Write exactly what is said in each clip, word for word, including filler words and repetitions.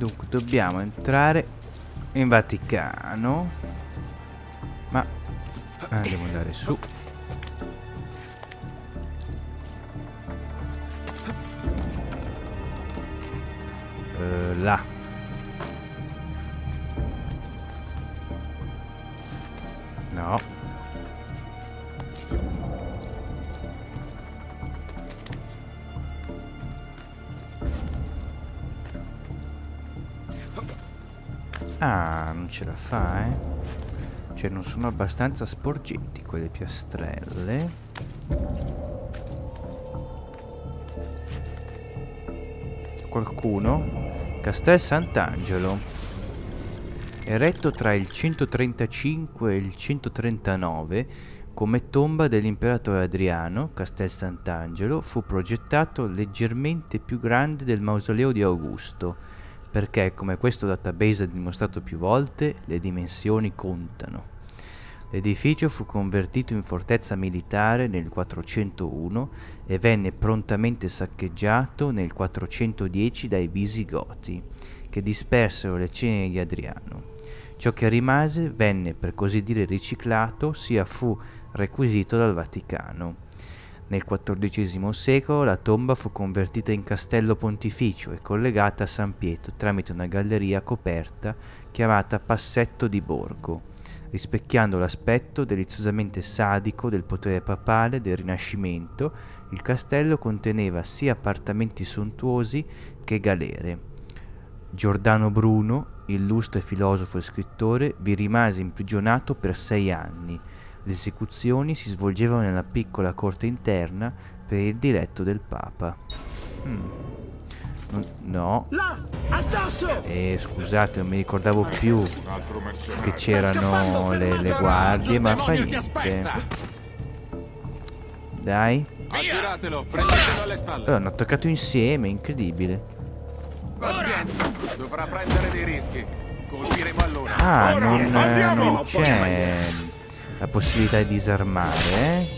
Dunque dobbiamo entrare in Vaticano. Ma ah, devo andare su. Uh, là. No. Ah, non ce la fa, eh. Cioè non sono abbastanza sporgenti quelle piastrelle. Qualcuno? Castel Sant'Angelo. Eretto tra il centotrentacinque e il centotrentanove come tomba dell'imperatore Adriano, Castel Sant'Angelo fu progettato leggermente più grande del mausoleo di Augusto, perché, come questo database ha dimostrato più volte, le dimensioni contano. L'edificio fu convertito in fortezza militare nel quattrocentouno e venne prontamente saccheggiato nel quattrocentodieci dai Visigoti, che dispersero le ceneri di Adriano. Ciò che rimase venne, per così dire, riciclato, ossia fu requisito dal Vaticano. Nel quattordicesimo secolo la tomba fu convertita in castello pontificio e collegata a San Pietro tramite una galleria coperta chiamata Passetto di Borgo, rispecchiando l'aspetto deliziosamente sadico del potere papale del Rinascimento. Il castello conteneva sia appartamenti sontuosi che galere. Giordano Bruno, illustre filosofo e scrittore, vi rimase imprigionato per sei anni. Le esecuzioni si svolgevano nella piccola corte interna per il diletto del Papa. Hmm. No. Eh, scusate, non mi ricordavo più che c'erano le, le guardie, ma fa niente. Dai. Aggiratelo, prendetelo alle spalle. Oh, hanno attaccato insieme, incredibile. Pazienza, dovrà prendere dei rischi. Colpiremo allora. Ah, non, non c'è la possibilità di disarmare, eh?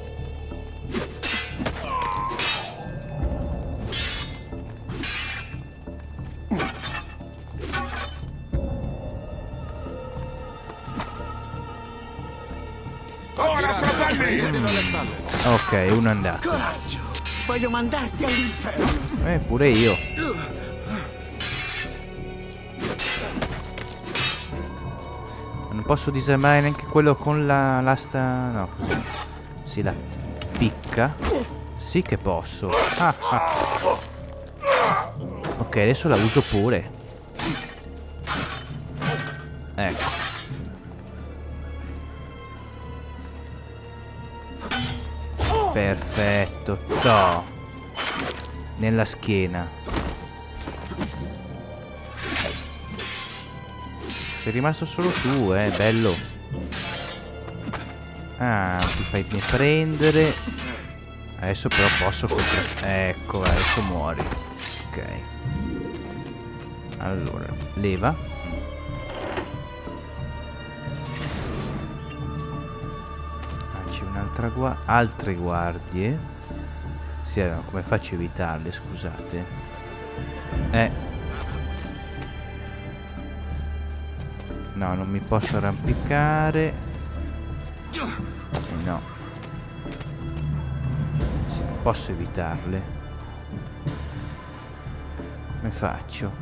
Ora prendetelo alle spalle. Ok, uno è andato. Coraggio! Voglio mandarti all'inferno! Eh, pure io. Non posso disarmare neanche quello con la l'asta. No, così. Si la picca. Sì che posso. Ah, ah. Ok, adesso la uso pure. Ecco. Perfetto. To. Nella schiena. Sei rimasto solo tu, eh, bello. Ah, ti fai prendere. Adesso però posso contra... Ecco, adesso muori. Ok. Allora, leva. Ah, c'è un'altra guardia. Altre guardie. Sì, ma come faccio a evitarle, scusate? Eh. No, non mi posso arrampicare. Eh, no. Sì, non posso evitarle. Come faccio?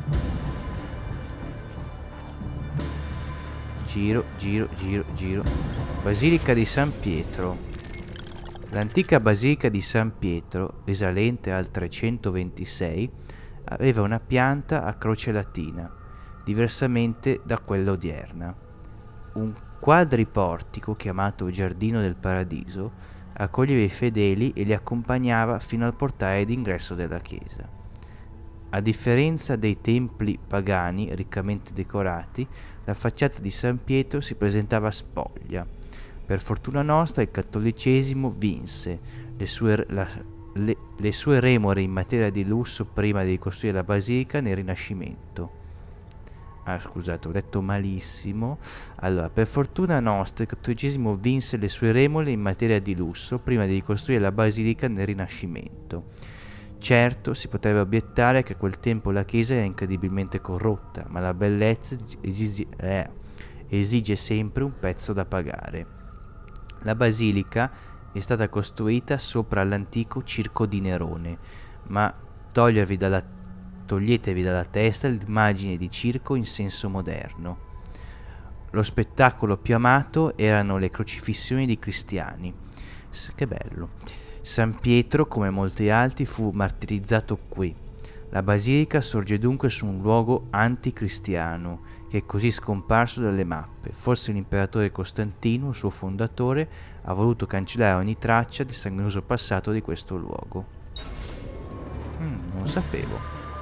Giro, giro, giro, giro. Basilica di San Pietro. L'antica basilica di San Pietro, risalente al trecentoventisei, aveva una pianta a croce latina, diversamente da quella odierna. Un quadriportico chiamato Giardino del Paradiso accoglieva i fedeli e li accompagnava fino al portale d'ingresso della chiesa. A differenza dei templi pagani riccamente decorati, la facciata di San Pietro si presentava spoglia. Per fortuna nostra il cattolicesimo vinse. Le sue, la, le, le sue remore in materia di lusso prima di costruire la basilica nel Rinascimento. Ah, scusate, ho detto malissimo. Allora, per fortuna nostra, il cattolicesimo vinse le sue remore in materia di lusso prima di ricostruire la basilica nel Rinascimento. Certo, si potrebbe obiettare che a quel tempo la chiesa era incredibilmente corrotta, ma la bellezza esige, eh, esige sempre un prezzo da pagare. La basilica è stata costruita sopra l'antico circo di Nerone, ma togliervi dalla, toglietevi dalla testa l'immagine di circo in senso moderno. Lo spettacolo più amato erano le crocifissioni di cristiani. S- che bello! San Pietro, come molti altri, fu martirizzato qui. La basilica sorge dunque su un luogo anticristiano, che è così scomparso dalle mappe. Forse l'imperatore Costantino, suo fondatore, ha voluto cancellare ogni traccia del sanguinoso passato di questo luogo. Mm, non sapevo.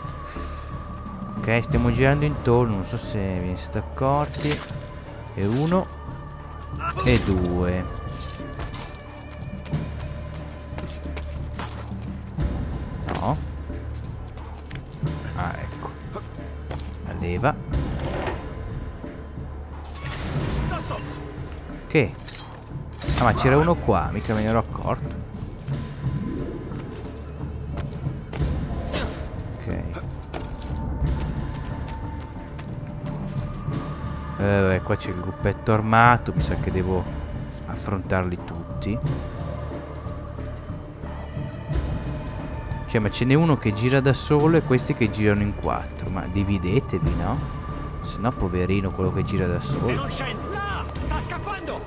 Ok, stiamo girando intorno, non so se vi siete accorti. E uno e due. No. Ah, ecco. La leva. Che? Ah, ma c'era uno qua, mica me ne ero accorto. Ok. Eh, qua c'è il gruppetto armato, mi sa che devo affrontarli tutti. Cioè, ma ce n'è uno che gira da solo e questi che girano in quattro. Ma dividetevi, no? Se no, poverino, quello che gira da solo. Se non scendi... No! Sta scappando!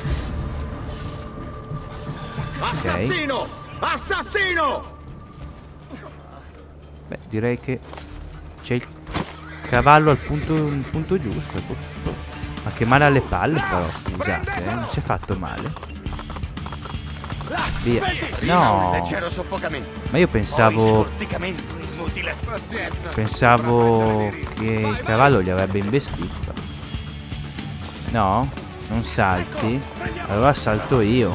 Assassino! Assassino! Beh, direi che c'è il cavallo al punto, il punto giusto. Ma che male alle palle, però, scusate, eh? Non si è fatto male. Via. No. Ma io pensavo Pensavo che il cavallo li avrebbe investito. No? Non salti? Allora salto io.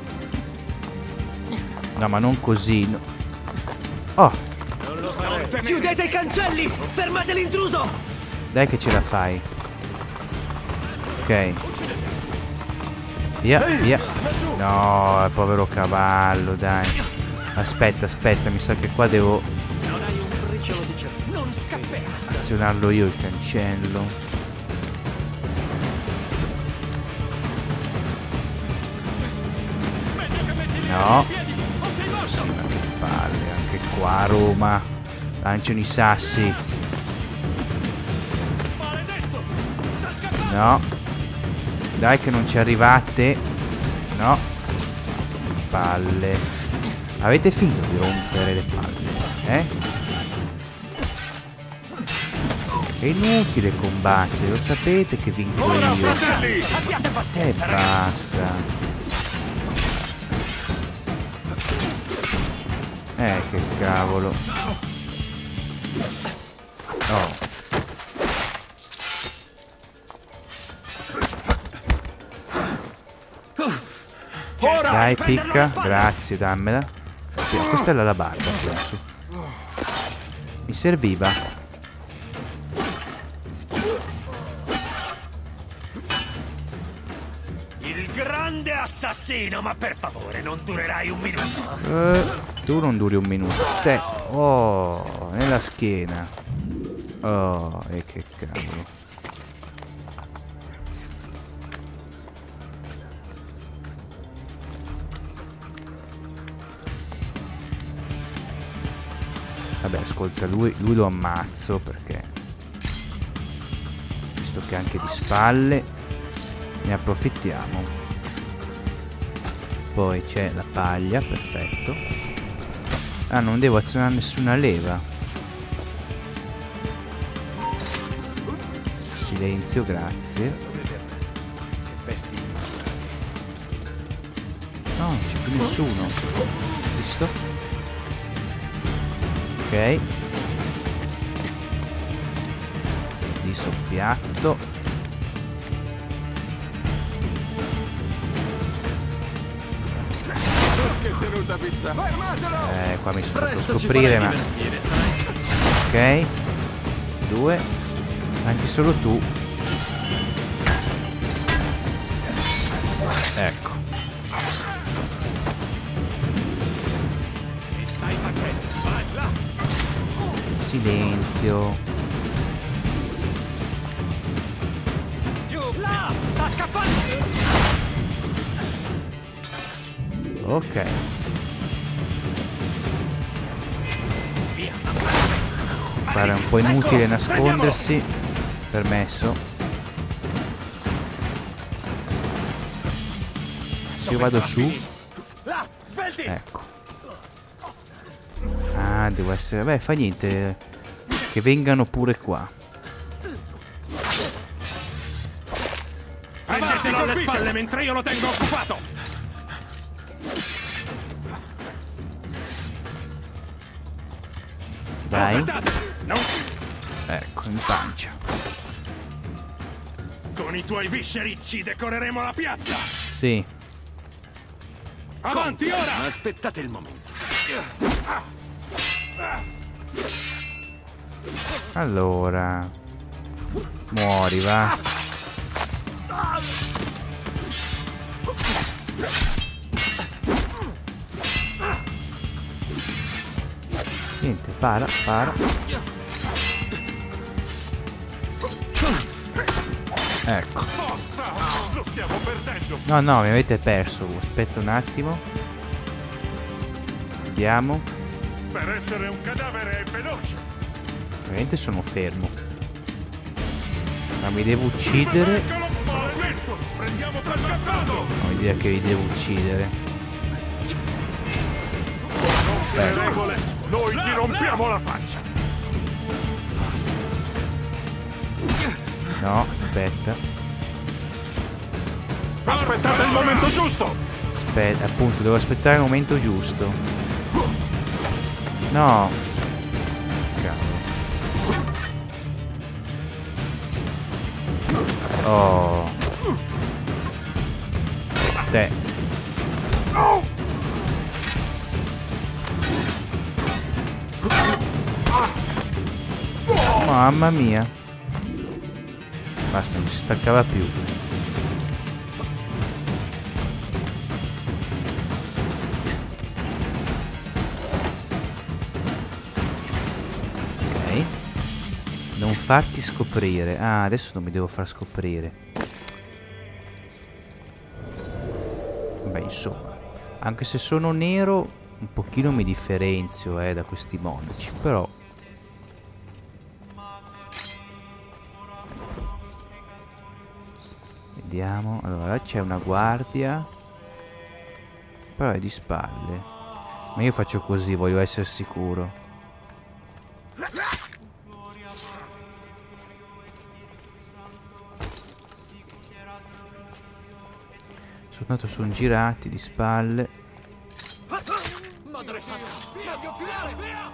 No, ma non così, no. Oh! Chiudete i cancelli! Fermate l'intruso! Dai che ce la fai. Ok. Via, via. No, povero cavallo, dai. Aspetta, aspetta, mi sa che qua devo azionarlo io il cancello. No. Sì, ma che palle, anche qua a Roma. Lanciano i sassi. No. Dai che non ci arrivate. No. Che palle. Avete finito di rompere le palle, eh? È inutile combattere, lo sapete che vinco io. E basta. Eh, che cavolo. Oh. Dai, picca. Grazie, dammela. Sì, questa è la barba, penso. Mi serviva. Il grande assassino, ma per favore, non durerai un minuto. Eh, tu non duri un minuto. Te. Oh, nella schiena. Oh, e che cavolo. Vabbè, ascolta, lui, lui lo ammazzo perché, visto che anche di spalle, ne approfittiamo. Poi c'è la paglia, perfetto. Ah, non devo azionare nessuna leva. Silenzio, grazie. No, non c'è più nessuno. Visto? Ok. Di soppiatto. Che tenuta pizza. Eh, qua mi sono fatto scoprire, ma... Ok. Due. Anche solo tu. Ecco. Silenzio. Giù, là, sta scappando. Ok. Via. Pare un po' inutile nascondersi. Permesso. Se io vado su. Là, svelti. Ecco. Ah, devo essere... Beh, fa niente. Che vengano pure qua. Prendetelo alle spalle mentre io lo tengo occupato. Dai. Non Ecco, in pancia. con i tuoi viscericci decoreremo la piazza. Sì. Avanti ora. Aspettate il momento. Allora. Muori, va. Niente, para, para. Ecco. Lo stiamo perdendo. No, no, mi avete perso. Aspetta un attimo. Vediamo. Per essere un cadavere è veloce. Ovviamente sono fermo. Ma mi devo uccidere. Eccolo, maledetto. Prendiamo quel castello. Ho idea che vi devo uccidere. Ecco. Noi ti rompiamo la faccia. No, aspetta. Aspettate il momento giusto. Aspetta, appunto, devo aspettare il momento giusto. No. Cavolo. Oh. Te. Mamma mia. Basta, non si staccava più. Ok. Non farti scoprire. Ah, adesso non mi devo far scoprire. Beh, insomma. Anche se sono nero, un pochino mi differenzio eh, da questi monaci. Però... Vediamo. Allora, c'è una guardia. Però è di spalle. Ma io faccio così, voglio essere sicuro. Soltanto sono girati di spalle. Madre santa, via, devo filare, via!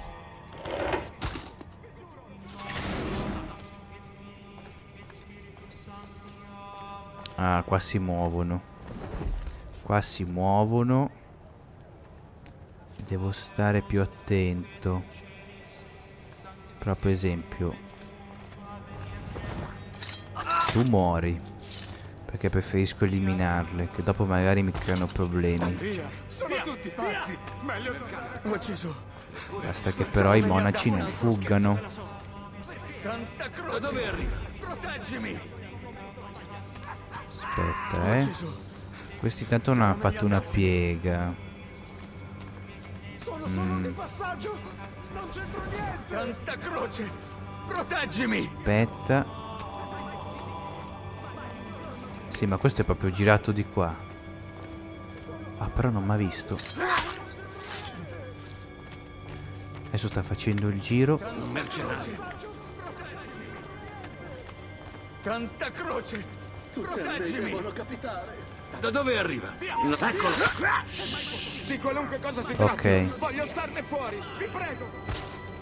Ah, qua si muovono. Qua si muovono. Devo stare più attento. Però per esempio tu muori. Perché preferisco eliminarle, che dopo magari mi creano problemi. Sono tutti pazzi. Meglio tornare. Ho ucciso. Basta che però i monaci non fuggano. Santa Croce. Dove arriva? Proteggimi. Aspetta, eh. Questi tanto non hanno fatto una piega. Sono solo di passaggio. Non c'entro niente. Santa Croce. Proteggimi. Aspetta. Sì, ma questo è proprio girato di qua. Ah, però non mi ha visto. Adesso sta facendo il giro. Un mercenario. Santa Croce. Proteggimi. Da dove arriva? Eccolo. Di qualunque cosa si tratti. Ok. Voglio starne fuori. Vi prego.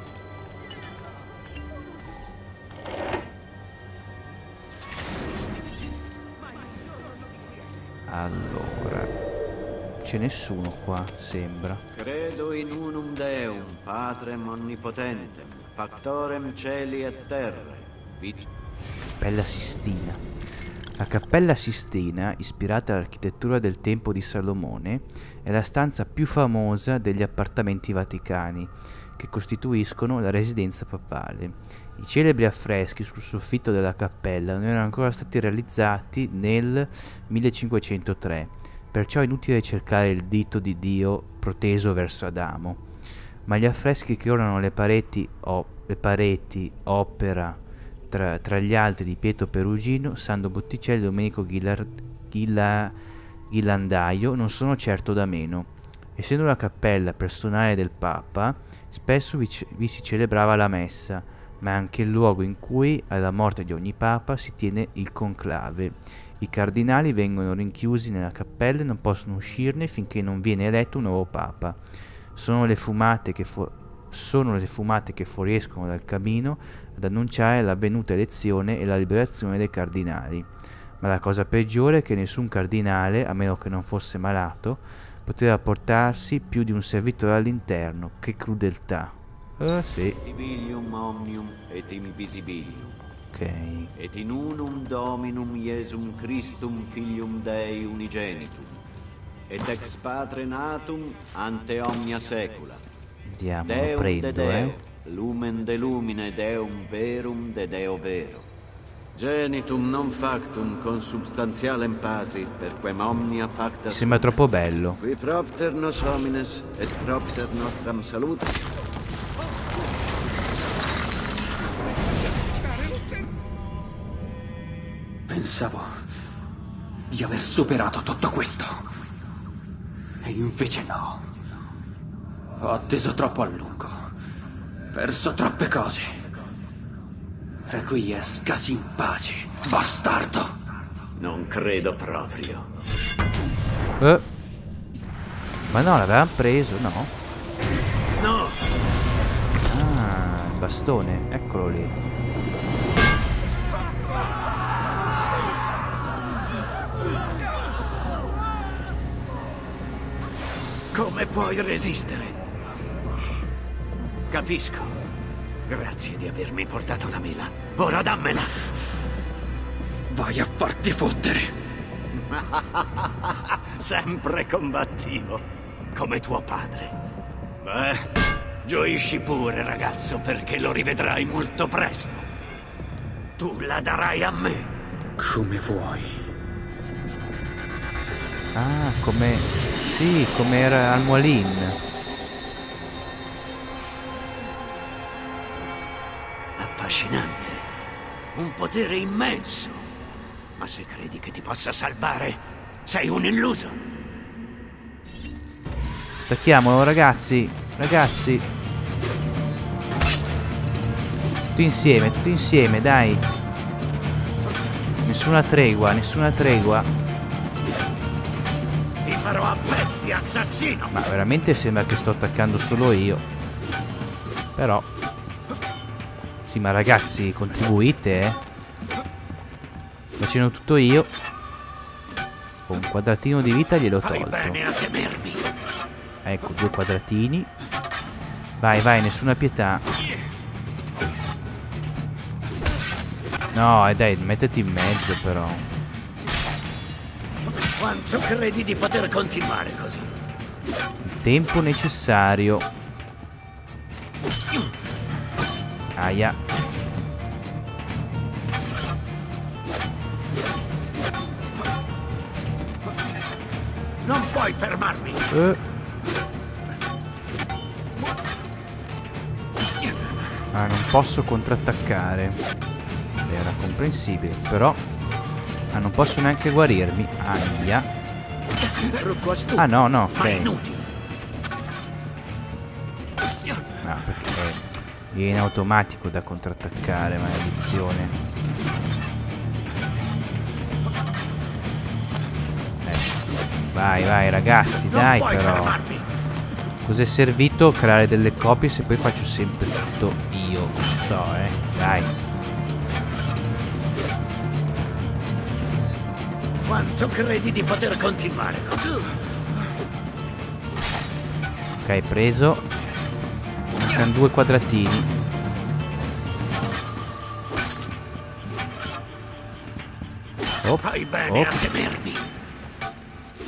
Allora, c'è nessuno qua, sembra. Credo in unum Deum, Patrem Onnipotente, Factorem Celi et Terre. Vi... Cappella Sistina. La Cappella Sistina, ispirata all'architettura del Tempio di Salomone, è la stanza più famosa degli appartamenti vaticani, che costituiscono la residenza papale. I celebri affreschi sul soffitto della cappella non erano ancora stati realizzati nel millecinquecentotre, perciò è inutile cercare il dito di Dio proteso verso Adamo. Ma gli affreschi che ornano le pareti, o, le pareti opera tra, tra gli altri di Pietro Perugino, Sandro Botticelli e Domenico Ghila, Ghila, Ghilandaio, non sono certo da meno. Essendo la cappella personale del Papa, spesso vi, vi si celebrava la messa, ma è anche il luogo in cui, alla morte di ogni Papa, si tiene il conclave. I cardinali vengono rinchiusi nella cappella e non possono uscirne finché non viene eletto un nuovo Papa. Sono le fumate che, sono le fumate che fuoriescono dal camino ad annunciare l'avvenuta elezione e la liberazione dei cardinali. Ma la cosa peggiore è che nessun cardinale, a meno che non fosse malato, poteva portarsi più di un servitore all'interno. Che crudeltà. Eh sì. Invisibilium omnium et invisibilium. Ok. Et in unum Dominum Iesum Christum Filium Dei unigenitum. Et ex Patre natum ante omnia saecula. Andiamo, lo Deum prendo, de Deo, eh. lumen de lumine Deum verum de Deo vero. Genitum non factum consubstantialem patri, perquem omnia pacta Mi sembra troppo bello. qui propter nos homines et propter nostram salutem. Pensavo di aver superato tutto questo. E invece no. Ho atteso troppo a lungo. Perso troppe cose. Requiescasi in pace, bastardo. Non credo proprio. Eh. Ma no, l'avevamo preso, no? No! Ah, il bastone, eccolo lì. Come puoi resistere? Capisco. Grazie di avermi portato la mela. Ora dammela. Vai a farti fottere. Sempre combattivo, come tuo padre. Beh, gioisci pure, ragazzo, perché lo rivedrai molto presto. Tu la darai a me. Come vuoi. Ah, come... Sì, come era al Mualin. Affascinante. Un potere immenso. Ma se credi che ti possa salvare, sei un illuso. Attacchiamolo, ragazzi. Ragazzi. Tutti insieme, tutti insieme, dai. Nessuna tregua, nessuna tregua. Ti farò a pezzi, assassino. Ma veramente sembra che sto attaccando solo io. Però... Sì, ma ragazzi, contribuite, eh. Facendo tutto io. Con un quadratino di vita gliel'ho Fai tolto. bene a temermi. Ecco, due quadratini. Vai, vai, nessuna pietà. No, e dai, mettiti in mezzo però. Quanto credi di poter continuare così? Il tempo necessario. Aia. Non puoi fermarmi. Eh. Ah, non posso contrattaccare. Era comprensibile, però... Ah, non posso neanche guarirmi. Aia. Trucco astuto, Ah, no, no, ma ok. inutile. Ah, perché viene automatico da contrattaccare, maledizione. Ecco. Vai, vai, ragazzi, Non dai, puoi però. fermarmi. Cos'è servito creare delle copie se poi faccio sempre tutto io? Non so, eh. Dai. Quanto credi di poter continuare così? Ok, preso. Mancano due quadratini. Op, Fai bene op. a temermi.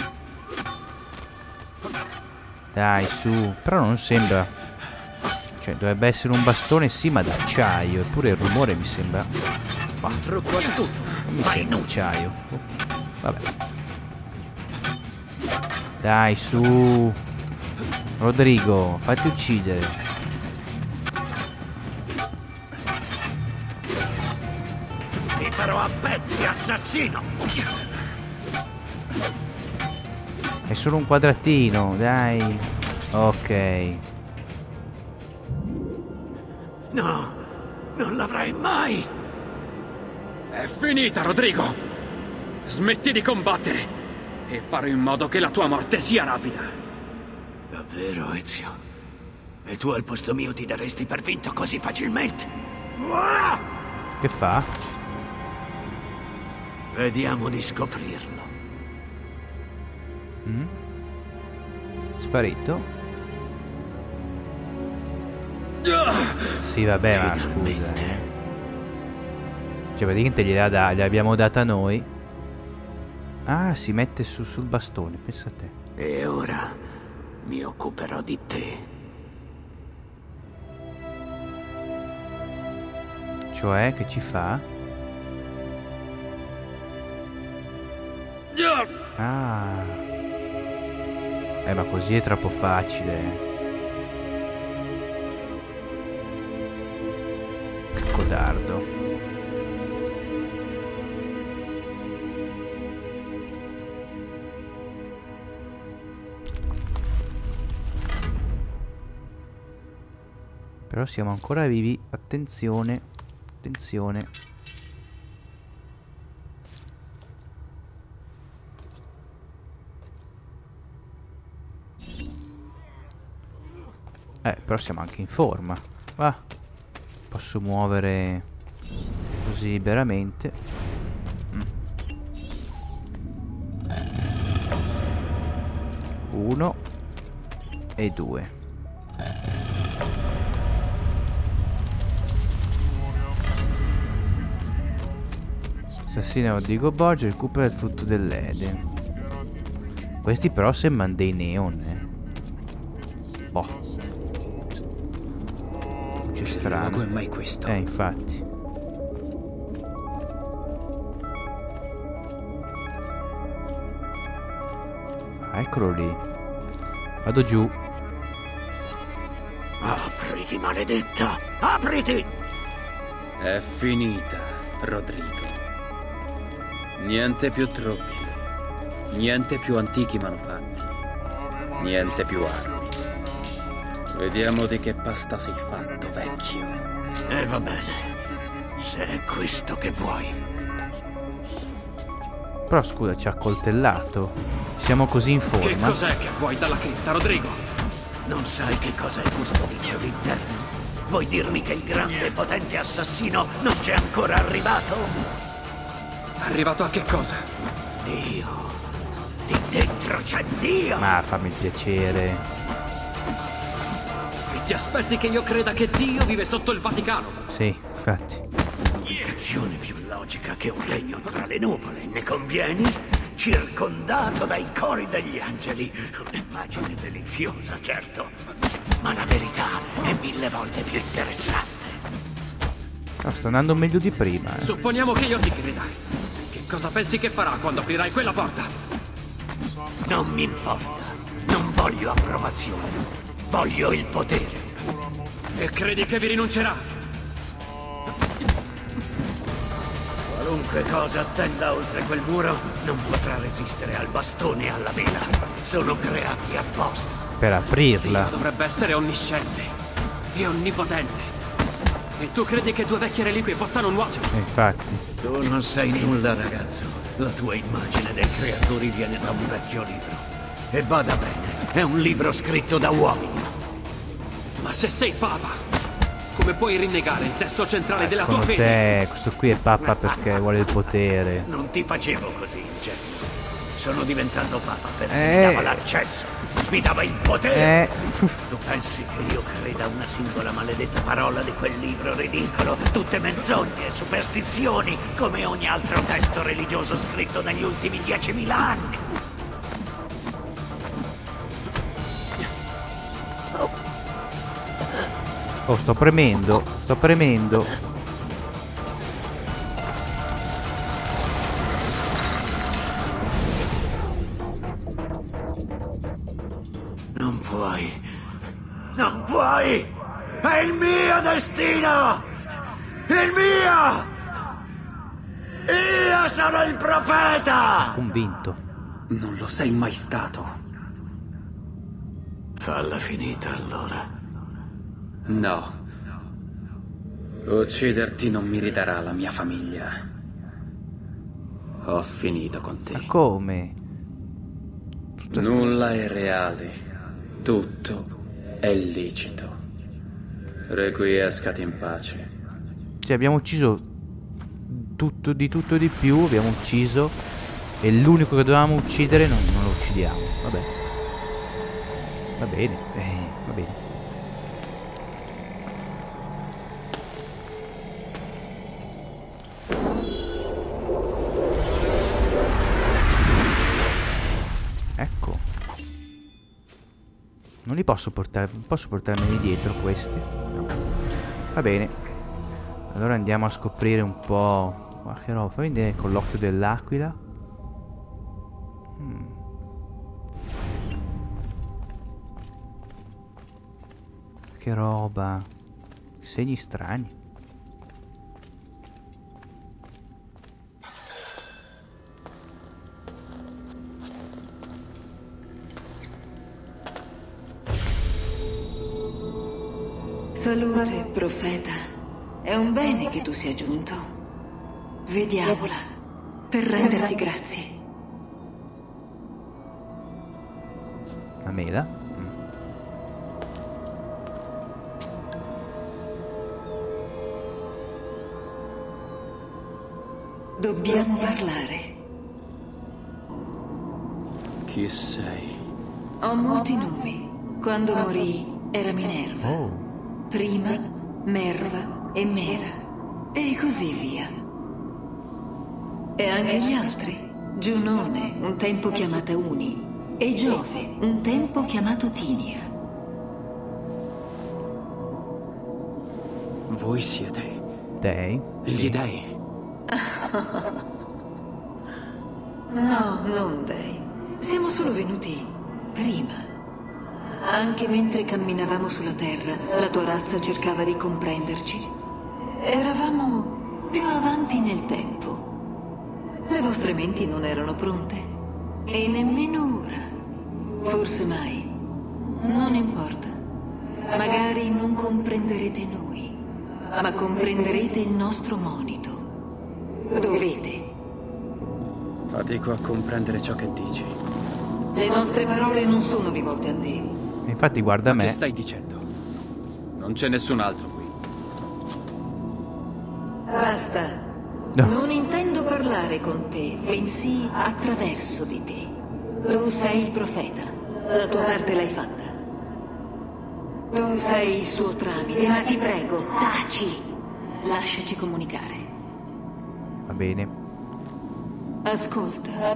Dai, su. Però non sembra. Cioè, Cioè, dovrebbe essere un bastone, sì, ma d'acciaio. Eppure il rumore mi sembra... Bah, Un trucco astuto. non mi Vai, sembra nu. acciaio. Vabbè. Dai, su. Rodrigo, fatti uccidere. Ti farò a pezzi, assassino! È solo un quadratino, dai. Ok. No, non l'avrai mai! È finita, Rodrigo! Smetti di combattere e farò in modo che la tua morte sia rapida. Davvero, Ezio? E tu al posto mio ti daresti per vinto così facilmente? Ah! Che fa? Vediamo di scoprirlo. Mm? Sparito? Sì, vabbè, ma scusa, Finalmente. eh. Cioè, praticamente gliela da, gliel'abbiamo data noi. Ah, si mette su, sul bastone, pensa a te. E ora mi occuperò di te. Cioè, che ci fa? Ah. Eh, ma così è troppo facile. Che codardo. Però siamo ancora vivi. Attenzione. Attenzione. Eh, però siamo anche in forma. Va. Posso muovere così liberamente. Mm. Uno e due. Assassina Rodrigo Borgia, recupera il frutto dell'Eden. Questi però sembrano dei neon, eh. Boh. C'è strano. È mai questo? Eh, infatti. Ah, eccolo lì. Vado giù. Apriti, maledetta! Apriti! È finita, Rodrigo. Niente più trucchi. Niente più antichi manufatti. Niente più armi. Vediamo di che pasta sei fatto, vecchio. E va bene. Se è questo che vuoi. Però scusa, ci ha accoltellato. Siamo così in Che forma. cos'è che vuoi dalla cripta, Rodrigo? Non sai che cosa è custodito all'interno? Vuoi dirmi che il grande e potente assassino non c'è ancora arrivato? Arrivato a che cosa? Dio! Lì dentro c'è Dio! Ma fammi il piacere. E ti aspetti che io creda che Dio vive sotto il Vaticano? Sì, infatti. Spiegazione più logica che un regno tra le nuvole, ne convieni? Circondato dai cori degli angeli. Un'immagine deliziosa, certo. Ma la verità è mille volte più interessante. No, sta andando meglio di prima, eh. Supponiamo che io ti creda. Che cosa pensi che farà quando aprirai quella porta? Non mi importa. Non voglio approvazione. Voglio il potere. E credi che vi rinuncerà? Qualunque cosa attenda oltre quel muro non potrà resistere al bastone e alla vela. Sono creati apposta. Per aprirla. Dio dovrebbe essere onnisciente e onnipotente. E tu credi che due vecchie reliquie possano nuocere? Eh, infatti. Tu non sei nulla, ragazzo. La tua immagine dei creatori viene da un vecchio libro. E bada bene, è un libro scritto da uomini. Ma se sei papa, come puoi rinnegare il testo centrale Eh, della tua secondo fede? te questo qui è papa perché vuole il potere. Non ti facevo così, ingenuo. Sono diventato papa perché Eh. mi dava l'accesso. Mi dava il potere. Eh. Tu pensi che io creda una singola maledetta parola di quel libro ridicolo? Tutte menzogne, superstizioni, come ogni altro testo religioso scritto negli ultimi diecimila anni. Oh, sto premendo, sto premendo. Non puoi. Non puoi! È il mio destino! Il mio! Io sono il profeta! Convinto. Non lo sei mai stato. Falla finita allora. No. Ucciderti non mi ridarà la mia famiglia. Ho finito con te. Ma come? Tutta sta- Nulla è reale. Tutto è licito. Requiescati in pace. Cioè abbiamo ucciso tutto, di tutto e di più. Abbiamo ucciso. E l'unico che dovevamo uccidere non, non lo uccidiamo. Vabbè. Va bene. Eh, va bene. Ecco. Non li posso portare. Posso portarmeli dietro questi? No. Va bene. Allora andiamo a scoprire un po'. Ma che roba, fammi vedere con l'occhio dell'aquila. Hmm. Che roba. Segni strani. Salute, profeta. È un bene che tu sia giunto. Vediamola, per renderti grazie. La mela. Mm. Dobbiamo parlare. Chi sei? Ho molti nomi. Quando morì era Minerva. Oh. Prima Merva e Mera. E così via. E anche gli altri. Giunone, un tempo chiamata Uni. E Giove, un tempo chiamato Tinia. Voi siete Dei. gli dei. No, non dei. Siamo solo venuti prima. Anche mentre camminavamo sulla terra, la tua razza cercava di comprenderci. Eravamo più avanti nel tempo. Le vostre menti non erano pronte. E nemmeno ora. Forse mai. Non importa. Magari non comprenderete noi, ma comprenderete il nostro monito. Dovete. Fatico a comprendere ciò che dici. Le nostre parole non sono rivolte a te. Infatti guarda Ma me. che stai dicendo? Non c'è nessun altro qui. Basta. No. Non intendo parlare con te, bensì attraverso di te. Tu sei il profeta. La tua parte l'hai fatta. Tu sei il suo tramite, ma ti prego, taci. Lasciaci comunicare. Va bene. Ascolta.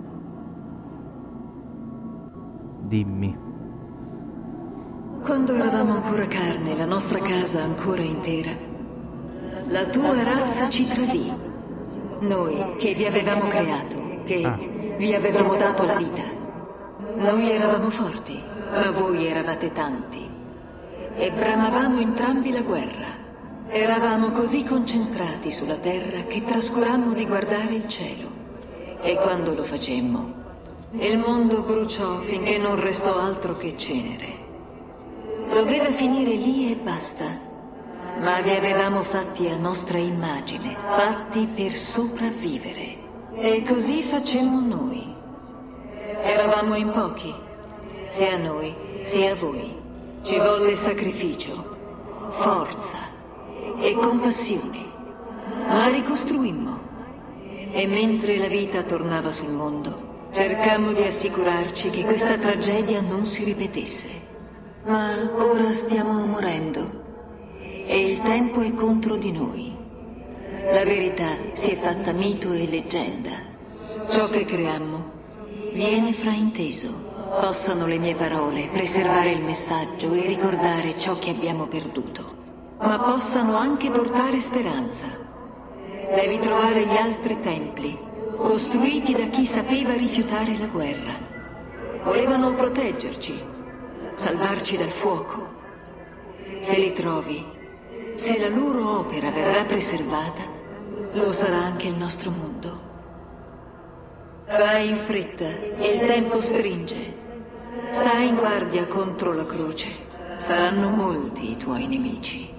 Dimmi. Quando eravamo ancora carne, la nostra casa ancora intera, la tua razza ci tradì. Noi che vi avevamo creato, che Ah. vi avevamo dato la vita. Noi eravamo forti, ma voi eravate tanti. E bramavamo entrambi la guerra. Eravamo così concentrati sulla terra che trascurammo di guardare il cielo. E quando lo facemmo, il mondo bruciò finché non restò altro che cenere. Doveva finire lì e basta. Ma vi avevamo fatti a nostra immagine, fatti per sopravvivere. E così facemmo noi. Eravamo in pochi, sia a noi, sia a voi. Ci volle sacrificio, forza e compassione. Ma ricostruimmo. E mentre la vita tornava sul mondo, cercammo di assicurarci che questa tragedia non si ripetesse. Ma ora stiamo morendo. E il tempo è contro di noi. La verità si è fatta mito e leggenda. Ciò che creammo viene frainteso. Possano le mie parole preservare il messaggio e ricordare ciò che abbiamo perduto. ma possano anche portare speranza. Devi trovare gli altri templi, costruiti da chi sapeva rifiutare la guerra. Volevano proteggerci, salvarci dal fuoco. Se li trovi, se la loro opera verrà preservata, lo sarà anche il nostro mondo. Fai in fretta, il tempo stringe. Stai in guardia contro la croce. Saranno molti i tuoi nemici.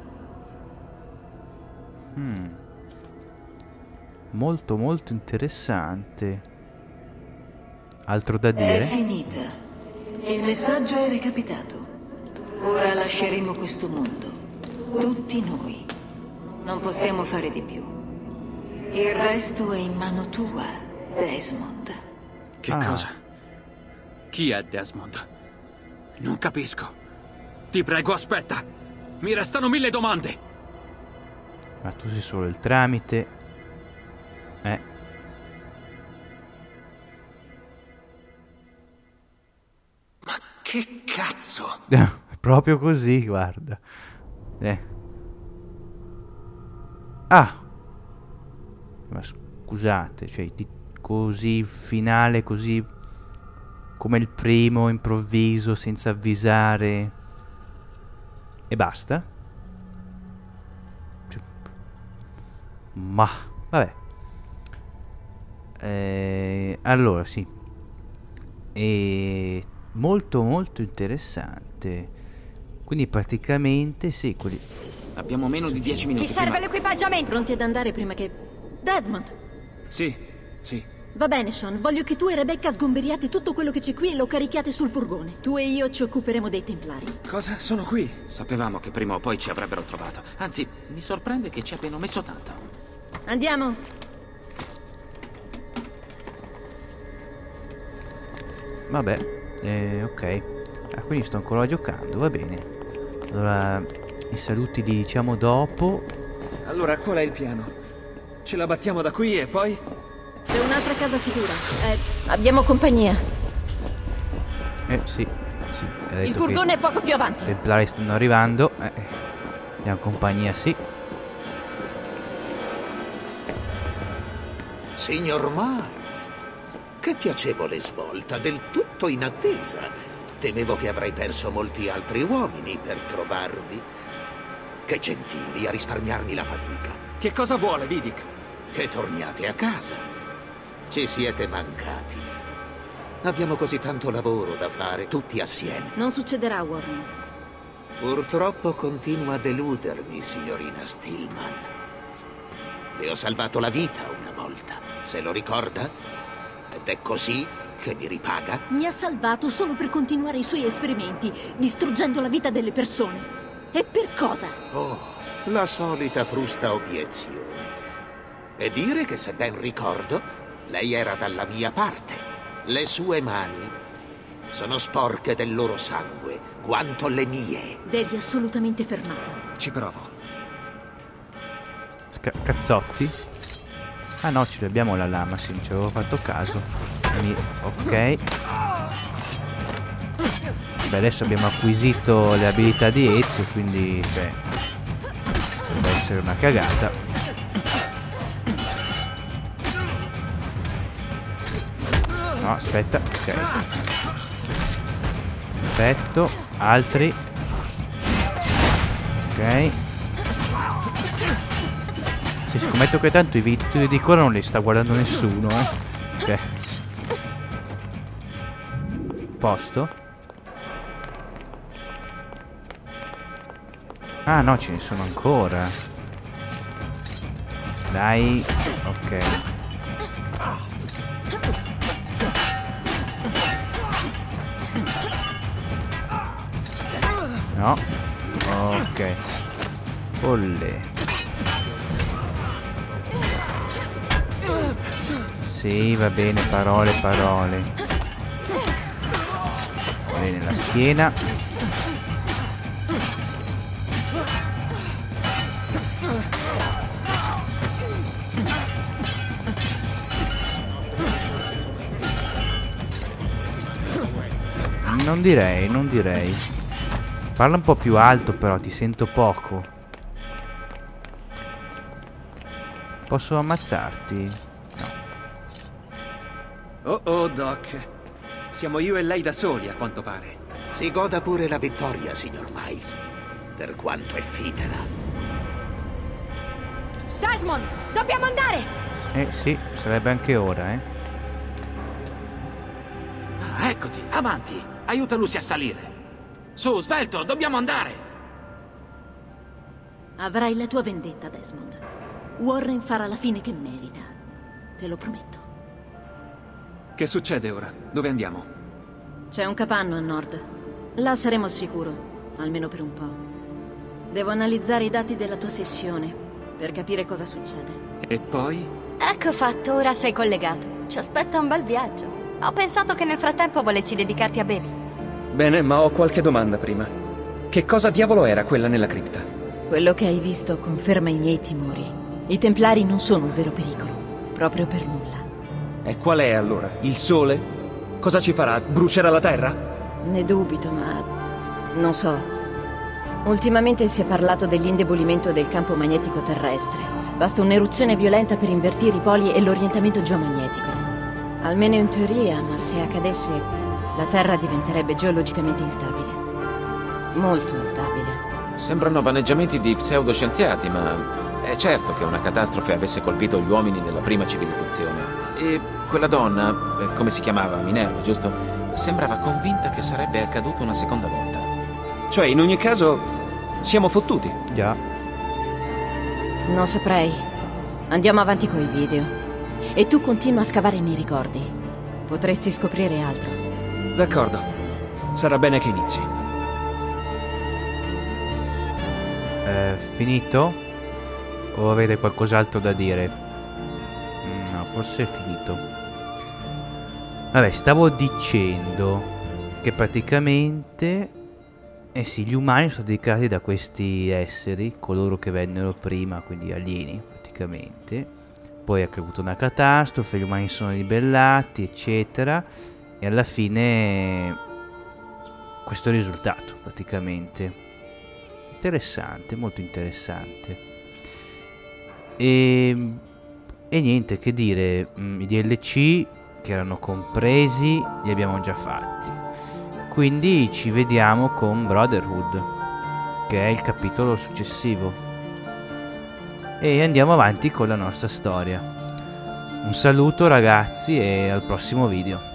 Hmm. Molto molto interessante. Altro da dire? È finita. Il messaggio è recapitato. Ora lasceremo questo mondo. Tutti noi. Non possiamo fare di più. Il resto è in mano tua, Desmond. Che Ah. cosa? Chi è Desmond? Non capisco. Ti prego, aspetta. Mi restano mille domande. Ma tu sei solo il tramite. Eh. Ma che cazzo? Proprio così, guarda. Eh. Ah. Ma scusate, cioè di- così finale, così come il primo, improvviso, senza avvisare. E basta? Cioè, ma vabbè. Eh, allora sì. E molto molto interessante. Quindi praticamente sì, quelli. Abbiamo meno di dieci minuti. Mi serve prima- l'equipaggiamento! Pronti ad andare prima che... Desmond! Sì, sì. Va bene, Sean. Voglio che tu e Rebecca sgomberiate tutto quello che c'è qui e lo carichiate sul furgone. Tu e io ci occuperemo dei Templari. Cosa? Sono qui. Sapevamo che prima o poi ci avrebbero trovato. Anzi, mi sorprende che ci abbiano messo tanto. Andiamo! Vabbè, eh, ok. Ah, quindi sto ancora giocando, va bene. Allora, i saluti li diciamo dopo. Allora, qual è il piano? Ce la battiamo da qui e poi? C'è un'altra casa sicura. Eh, abbiamo compagnia. Eh, sì, sì. ha detto Il furgone che è poco più avanti. i templari stanno arrivando. Eh, abbiamo compagnia, sì. Signor Miles, che piacevole svolta, del tutto inattesa. Temevo che avrei perso molti altri uomini per trovarvi. Che gentili a risparmiarmi la fatica. Che cosa vuole, Vidic? Che torniate a casa. Ci siete mancati. Abbiamo così tanto lavoro da fare, tutti assieme. Non succederà, Warren. Purtroppo continua a deludermi, signorina Stillman. Le ho salvato la vita una volta, se lo ricorda? Ed è così che mi ripaga? Mi ha salvato solo per continuare i suoi esperimenti, distruggendo la vita delle persone. E per cosa? Oh, la solita frusta obiezione. E dire che, se ben ricordo, lei era dalla mia parte. Le sue mani sono sporche del loro sangue, quanto le mie. Devi assolutamente fermarlo. Ci provo. Sca- cazzotti. Ah no, ce l'abbiamo la lama, sì, non ci avevo fatto caso. Quindi, ok. Beh, adesso abbiamo acquisito le abilità di Ezio, quindi, beh, deve essere una cagata. No, aspetta, ok. Perfetto, altri. Ok. Sì, scommetto che tanto i video di Cora non li sta guardando nessuno, eh. Ok. Posto. Ah no, ce ne sono ancora. Dai. Ok. No. Ok. Olle. Sì, va bene, parole, parole. Bene, la schiena. Non direi, non direi. Parla un po' più alto però, ti sento poco. Posso ammazzarti? No. Oh oh, Doc. Siamo io e lei da soli, a quanto pare. Si goda pure la vittoria, signor Miles, per quanto effimera. Desmond, dobbiamo andare! Eh sì, sarebbe anche ora, eh. Ah, eccoti, avanti. Aiuta Lucy a salire. Su, svelto, dobbiamo andare. Avrai la tua vendetta, Desmond. Warren farà la fine che merita. Te lo prometto. Che succede ora? Dove andiamo? C'è un capanno a nord. Là saremo al sicuro, almeno per un po'. Devo analizzare i dati della tua sessione per capire cosa succede. E poi? Ecco fatto, ora sei collegato. Ci aspetta un bel viaggio. Ho pensato che nel frattempo volessi dedicarti a Baby. Bene, ma ho qualche domanda prima. Che cosa diavolo era quella nella cripta? Quello che hai visto conferma i miei timori. I Templari non sono un vero pericolo, proprio per nulla. E qual è allora? Il sole? Cosa ci farà? Brucerà la terra? Ne dubito, ma non so. Ultimamente si è parlato dell'indebolimento del campo magnetico terrestre. Basta un'eruzione violenta per invertire i poli e l'orientamento geomagnetico. Almeno in teoria, ma se accadesse, la Terra diventerebbe geologicamente instabile. Molto instabile. Sembrano vaneggiamenti di pseudoscienziati, ma è certo che una catastrofe avesse colpito gli uomini della prima civilizzazione. E quella donna, come si chiamava? Minerva, giusto? Sembrava convinta che sarebbe accaduto una seconda volta. Cioè, in ogni caso, siamo fottuti. Già. Non saprei. Andiamo avanti coi video. E tu continua a scavare nei ricordi. Potresti scoprire altro. D'accordo. Sarà bene che inizi. Eh, finito? O avete qualcos'altro da dire? No, forse è finito. Vabbè, stavo dicendo che praticamente... Eh sì, gli umani sono stati creati da questi esseri, coloro che vennero prima, quindi alieni praticamente. Poi è accaduta una catastrofe, gli umani sono ribellati, eccetera. E alla fine questo è il risultato praticamente. Interessante, molto interessante. E, e niente che dire, i D L C che erano compresi li abbiamo già fatti. Quindi ci vediamo con Brotherhood, che è il capitolo successivo. E andiamo avanti con la nostra storia. Un saluto ragazzi e al prossimo video.